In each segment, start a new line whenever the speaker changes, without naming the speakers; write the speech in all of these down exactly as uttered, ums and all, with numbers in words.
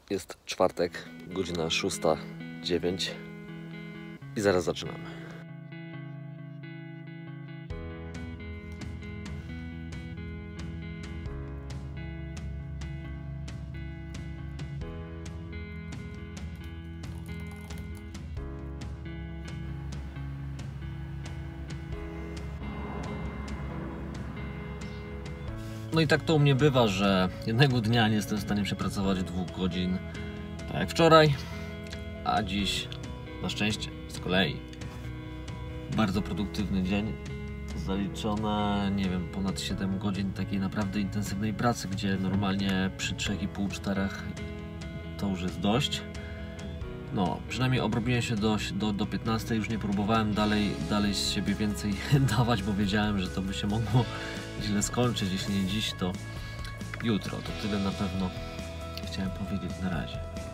Jest czwartek, godzina szósta dziewięć i zaraz zaczynamy. No i tak to u mnie bywa, że jednego dnia nie jestem w stanie przepracować dwóch godzin, tak jak wczoraj, a dziś na szczęście z kolei bardzo produktywny dzień. Zaliczone, nie wiem, ponad siedem godzin takiej naprawdę intensywnej pracy, gdzie normalnie przy trzech i pół czterech to już jest dość. No, przynajmniej obrobiłem się do, do, do piętnastej, już nie próbowałem dalej, dalej z siebie więcej dawać, bo wiedziałem, że to by się mogło źle skończyć. Jeśli nie dziś, to jutro. To tyle na pewno chciałem powiedzieć na razie.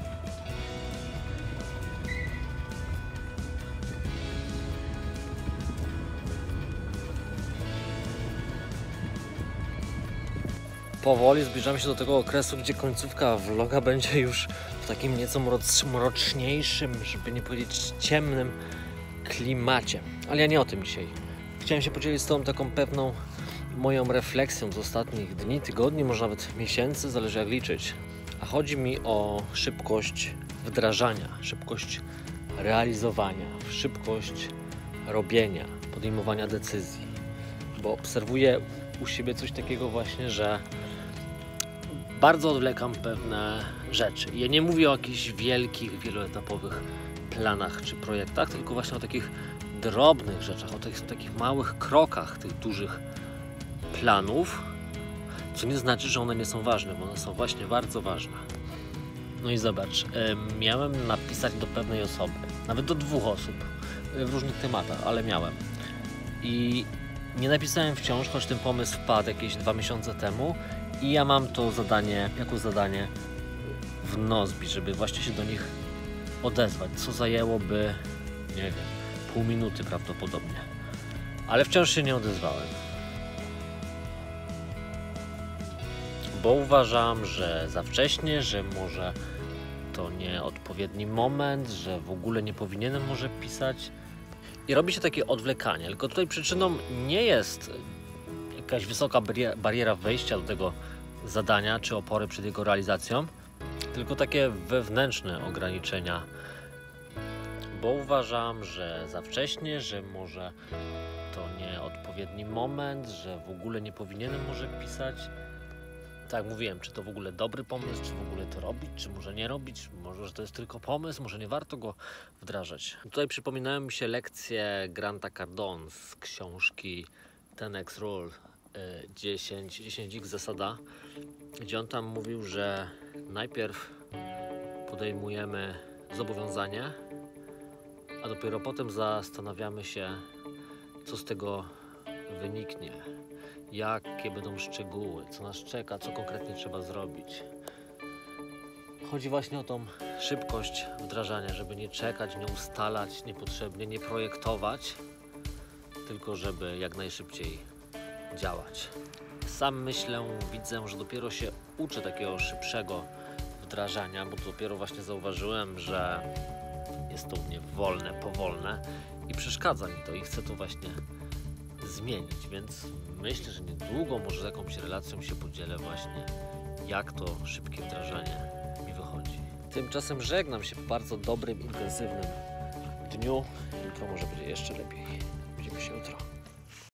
Powoli zbliżamy się do tego okresu, gdzie końcówka vloga będzie już w takim nieco mroczniejszym, żeby nie powiedzieć ciemnym klimacie. Ale ja nie o tym dzisiaj. Chciałem się podzielić z Tobą taką pewną moją refleksją z ostatnich dni, tygodni, może nawet miesięcy, zależy jak liczyć. A chodzi mi o szybkość wdrażania, szybkość realizowania, szybkość robienia, podejmowania decyzji. Bo obserwuję u siebie coś takiego właśnie, że bardzo odwlekam pewne rzeczy. Ja nie mówię o jakichś wielkich, wieloetapowych planach czy projektach, tylko właśnie o takich drobnych rzeczach, o tych takich małych krokach tych dużych planów, co nie znaczy, że one nie są ważne, bo one są właśnie bardzo ważne. No i zobacz, miałem napisać do pewnej osoby, nawet do dwóch osób w różnych tematach, ale miałem. I nie napisałem wciąż, choć ten pomysł wpadł jakieś dwa miesiące temu i ja mam to zadanie, jako zadanie w Nozbi, żeby właśnie się do nich odezwać, co zajęłoby, nie wiem, pół minuty prawdopodobnie. Ale wciąż się nie odezwałem. Bo uważam, że za wcześnie, że może to nie odpowiedni moment, że w ogóle nie powinienem może pisać. I robi się takie odwlekanie, tylko tutaj przyczyną nie jest jakaś wysoka bariera wejścia do tego zadania, czy opory przed jego realizacją, tylko takie wewnętrzne ograniczenia. Bo uważam, że za wcześnie, że może to nie odpowiedni moment, że w ogóle nie powinienem może pisać. Tak jak mówiłem, czy to w ogóle dobry pomysł, czy w ogóle to robić, czy może nie robić, może że to jest tylko pomysł, może nie warto go wdrażać. Tutaj przypominają mi się lekcje Granta Cardone z książki ten X Rule dziesięć, dziesięć X zasada, gdzie on tam mówił, że najpierw podejmujemy zobowiązanie, a dopiero potem zastanawiamy się, co z tego wyniknie. Jakie będą szczegóły, co nas czeka, co konkretnie trzeba zrobić. Chodzi właśnie o tą szybkość wdrażania, żeby nie czekać, nie ustalać niepotrzebnie, nie projektować, tylko żeby jak najszybciej działać. Sam myślę, widzę, że dopiero się uczę takiego szybszego wdrażania, bo dopiero właśnie zauważyłem, że jest to u mnie wolne, powolne i przeszkadza mi to i chcę to właśnie zmienić, więc myślę, że niedługo może z jakąś relacją się podzielę właśnie, jak to szybkie wdrażanie mi wychodzi. Tymczasem żegnam się w bardzo dobrym, intensywnym dniu. Jutro może będzie jeszcze lepiej. Widzimy się jutro.